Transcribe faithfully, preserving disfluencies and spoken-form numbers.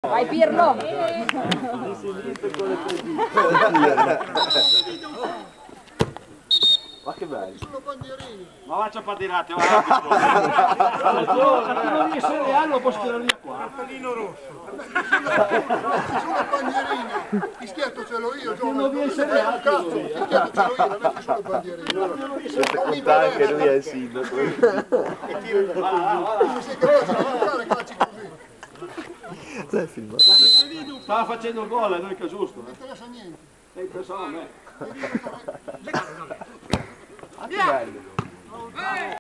Vai Pirlo! Ma che bello! Ma faccia patinate, va! Se non riesce reale lo posso tirare via qua. Cartellino rosso. Sulla bandierina. Il schietto ce l'ho io, Gio. Non riesce reale. Cazzo, il schietto ce l'ho io, la metti sulla bandierina. Siete contenti che lui è il sindaco. E tira. Se sei capace di giocare, calci così. L'hai filmato? Stava facendo il gol, non è che giusto. Non interessa niente. E pensavo a me. Ma che bello!